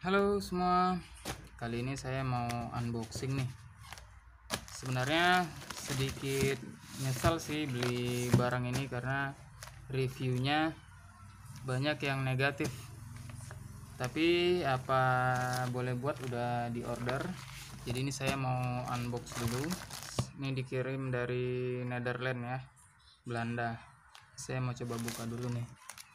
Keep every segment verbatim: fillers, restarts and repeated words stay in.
Halo semua, kali ini saya mau unboxing nih. Sebenarnya sedikit nyesal sih beli barang ini karena reviewnya banyak yang negatif. Tapi apa boleh buat, udah di order. Jadi ini saya mau unbox dulu. Ini dikirim dari Netherlands ya, Belanda. Saya mau coba buka dulu nih.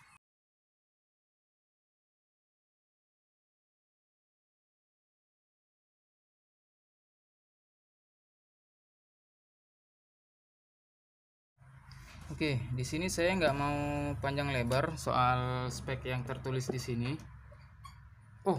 Oke, di sini saya nggak mau panjang lebar soal spek yang tertulis di sini. Oh,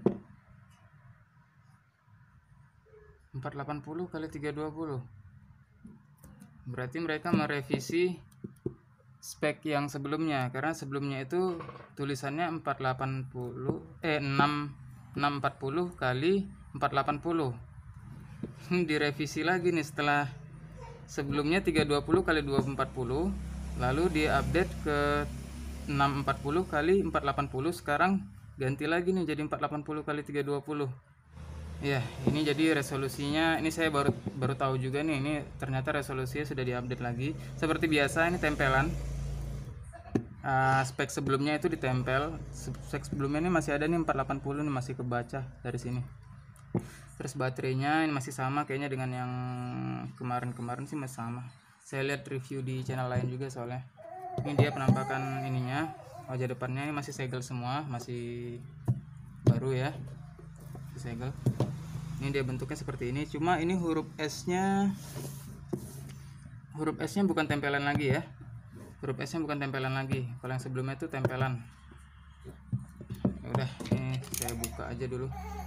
empat ratus delapan puluh kali tiga ratus dua puluh. Berarti mereka merevisi spek yang sebelumnya, karena sebelumnya itu tulisannya empat ratus delapan puluh eh enam enam ratus empat puluh kali empat ratus delapan puluh. Ini direvisi lagi nih setelah sebelumnya tiga ratus dua puluh kali dua ratus empat puluh, lalu diupdate ke enam ratus empat puluh kali empat ratus delapan puluh. Sekarang ganti lagi nih jadi empat ratus delapan puluh kali tiga ratus dua puluh. Ya, ini jadi resolusinya, ini saya baru baru tahu juga nih, ini ternyata resolusinya sudah diupdate lagi. Seperti biasa ini tempelan. Uh, spek sebelumnya itu ditempel. Spek sebelumnya ini masih ada nih empat ratus delapan puluh nih, masih kebaca dari sini. Terus baterainya ini masih sama kayaknya dengan yang kemarin-kemarin sih, masih sama. Saya lihat review di channel lain juga soalnya. Ini dia penampakan ininya. Wajah depannya ini masih segel semua, masih baru ya. Segel. Ini dia bentuknya seperti ini. Cuma ini huruf S-nya huruf S-nya bukan tempelan lagi ya. Huruf S-nya bukan tempelan lagi. Kalau yang sebelumnya itu tempelan. Ya udah, ini saya buka aja dulu.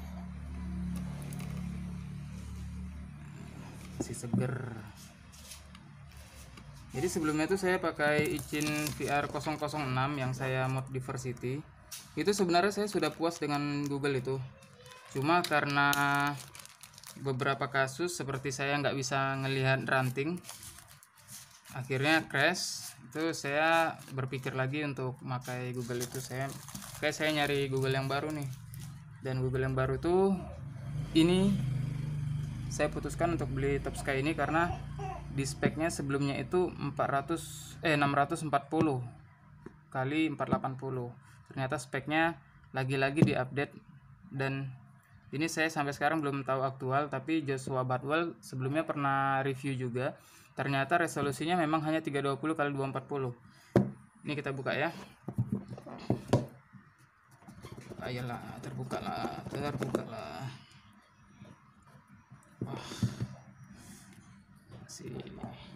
Masih seger. Jadi sebelumnya itu saya pakai Ichin V R nol nol enam yang saya mod Diversity. Itu sebenarnya saya sudah puas dengan Google itu. Cuma karena beberapa kasus seperti saya nggak bisa ngelihat ranting, akhirnya crash. Itu saya berpikir lagi untuk pakai Google itu. Saya kayak saya nyari Google yang baru nih, dan Google yang baru itu ini saya putuskan untuk beli Top Sky ini karena di speknya sebelumnya itu empat ratus eh enam ratus empat puluh kali empat ratus delapan puluh. Ternyata speknya lagi-lagi diupdate, dan ini saya sampai sekarang belum tahu aktual, tapi Joshua Bardwell sebelumnya pernah review juga. Ternyata resolusinya memang hanya tiga ratus dua puluh kali dua ratus empat puluh. Ini kita buka ya. Ayolah, terbuka lah, terbuka lah. Wah. Sini.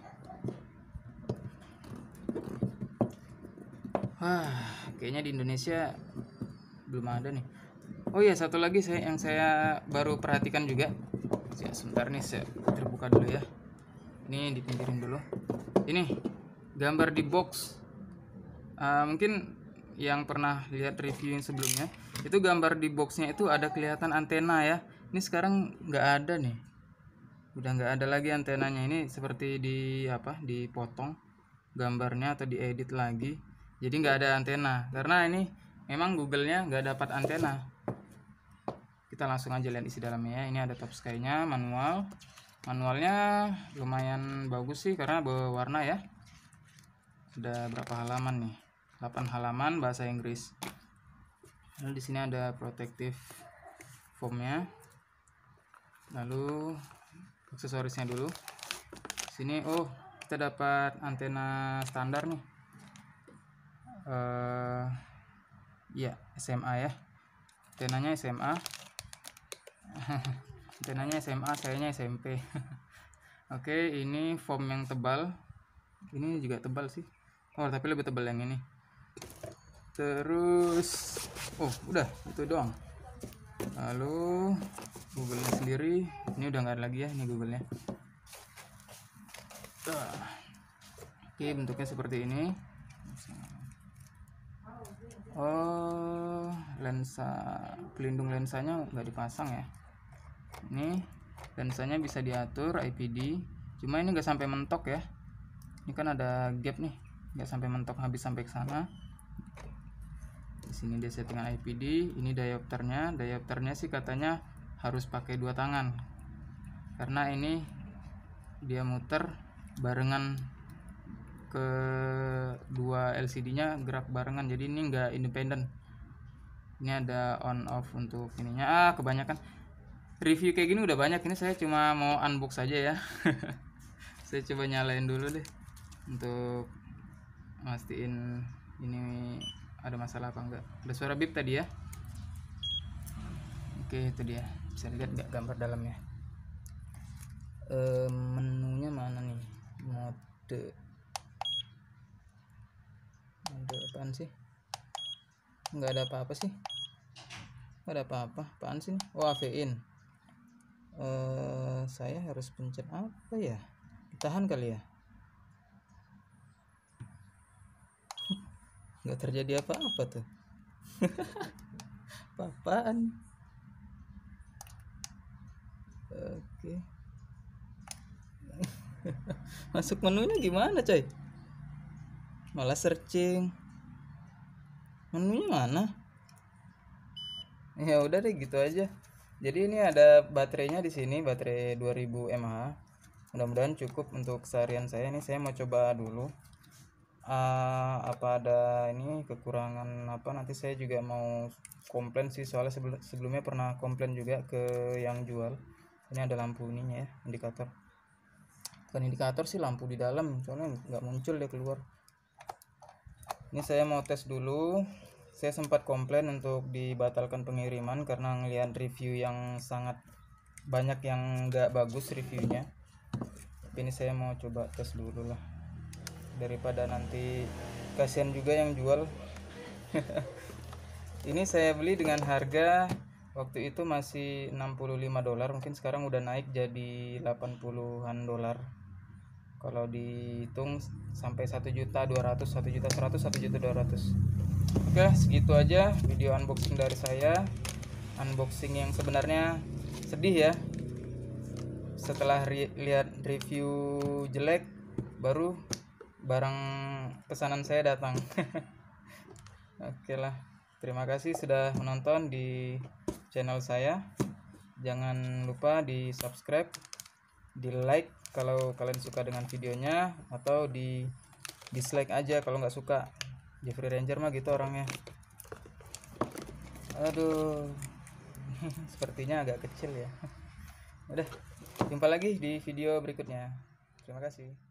Wah, kayaknya di Indonesia belum ada nih. Oh iya, satu lagi saya yang saya baru perhatikan juga. Ya, sebentar nih, saya terbuka dulu ya. Ini dipinggirin dulu. Ini gambar di box. Uh, mungkin yang pernah lihat review yang sebelumnya, itu gambar di boxnya itu ada kelihatan antena ya. Ini sekarang nggak ada nih. Udah nggak ada lagi antenanya. Ini seperti di apa? Dipotong gambarnya atau diedit lagi. Jadi nggak ada antena. Karena ini memang Google-nya nggak dapat antena. Kita langsung aja lihat isi dalamnya ya. Ini ada Top Sky-nya, manual. Manualnya lumayan bagus sih karena berwarna ya. Sudah berapa halaman nih? delapan halaman bahasa Inggris. Lalu di sini ada protective foam-nya. Lalu aksesorisnya dulu. Sini oh, kita dapat antena standar nih. Uh, ya, S M A ya. Antenanya S M A. Antenanya S M A, sayanya S M P. Oke, ini foam yang tebal. Ini juga tebal sih. Oh, tapi lebih tebal yang ini. Terus, oh, udah itu doang. Lalu Google-nya sendiri, ini udah nggak ada lagi ya, ini Google-nya. Oke, bentuknya seperti ini. Oh, lensa, pelindung lensanya nggak dipasang ya. Ini lensanya bisa diatur I P D, cuma ini nggak sampai mentok ya. Ini kan ada gap nih, nggak sampai mentok habis sampai ke sana. Di sini dia settingan I P D, ini diopternya. Diopternya sih katanya harus pakai dua tangan, karena ini dia muter barengan ke dua L C D-nya, gerak barengan, jadi ini enggak independen. Ini ada on off untuk ininya. Ah, kebanyakan review kayak gini udah banyak, ini saya cuma mau unbox aja ya. Saya coba nyalain dulu deh untuk mastiin ini ada masalah apa enggak. Ada suara bip tadi ya. Oke, itu dia. Bisa lihat nggak gambar dalamnya? E, menunya mana nih? Mode mode apaan sih? Nggak ada apa-apa sih. Nggak ada apa-apa. Apaan sih? Oh, A V in. E, saya harus pencet apa ya? Ditahan kali ya? Nggak terjadi apa-apa tuh. Apa-apaan? Oke. Masuk menunya gimana, coy? Malah searching. Menunya mana? Ya udah deh, gitu aja. Jadi ini ada baterainya di sini, baterai dua ribu mAh. Mudah-mudahan cukup untuk seharian saya. Ini saya mau coba dulu. Uh, apa ada ini kekurangan apa, nanti saya juga mau komplain sih, soalnya sebelum sebelumnya pernah komplain juga ke yang jual. Ini ada lampu ininya ya, indikator. Bukan indikator sih, lampu di dalam, soalnya nggak muncul dia keluar. Ini saya mau tes dulu. Saya sempat komplain untuk dibatalkan pengiriman karena ngelihat review yang sangat banyak yang nggak bagus reviewnya. Tapi ini saya mau coba tes dulu lah, daripada nanti kasihan juga yang jual. Ini saya beli dengan harga waktu itu masih enam puluh lima dolar, mungkin sekarang udah naik jadi delapan puluhan dolar. Kalau dihitung sampai satu juta dua ratus, satu juta seratus, satu juta dua ratus. Oke, segitu aja video unboxing dari saya. Unboxing yang sebenarnya sedih ya. Setelah re lihat review jelek, baru barang pesanan saya datang. Oke lah, terima kasih sudah menonton di channel saya. Jangan lupa di subscribe, di like kalau kalian suka dengan videonya, atau di dislike aja kalau nggak suka. Jeffrey Ranger mah gitu orangnya. Aduh, sepertinya agak kecil ya. Udah, jumpa lagi di video berikutnya. Terima kasih.